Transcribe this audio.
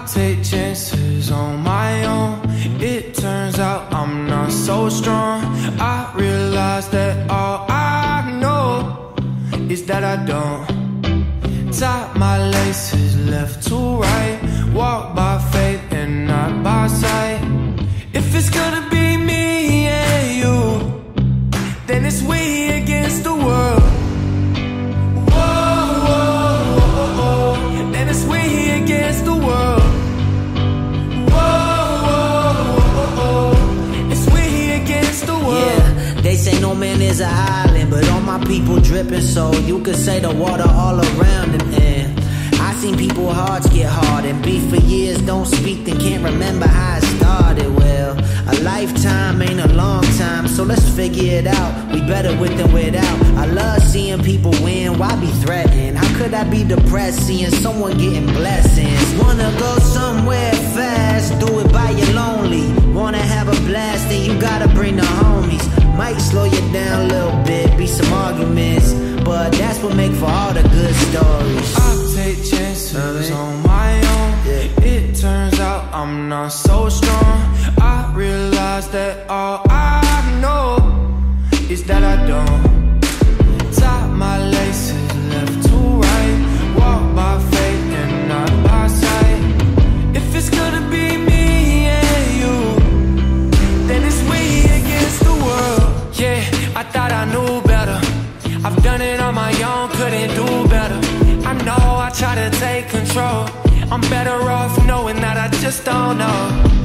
take chances on my own. It turns out I'm not so strong. I realize that all I know is that I don't tie my laces left to right, walk by faith and not by sight. If it's gonna be me and you, then it's we against the world. Whoa, whoa, whoa, whoa. Then it's we against the world. Whoa, whoa, whoa, whoa. It's we against the world. Yeah, they say no man is an island, but all my people dripping, so you could say the water all around them. And I seen people hearts get hard and beef for years, don't speak, then can't remember how it started. Well, a lifetime ain't a long time, so let's figure it out. We better with than without. I love seeing people win, why be threatened? How could I be depressed seeing someone getting blessings? Wanna go somewhere fast, do it by your lonely. Wanna have a blast, then you gotta bring the homies. Might slow you down a little bit, be some arguments, but that's what make for all the good stories. I take chances on my own. It turns out I'm not so strong. I realize that all I know is that I don't tie my laces left to right, walk by faith and not by sight. If it's gonna be me and you, then it's we against the world. Yeah, I thought I knew better. I've done it on my own, couldn't do better. I know I try to take control. I'm better off knowing that I just don't know.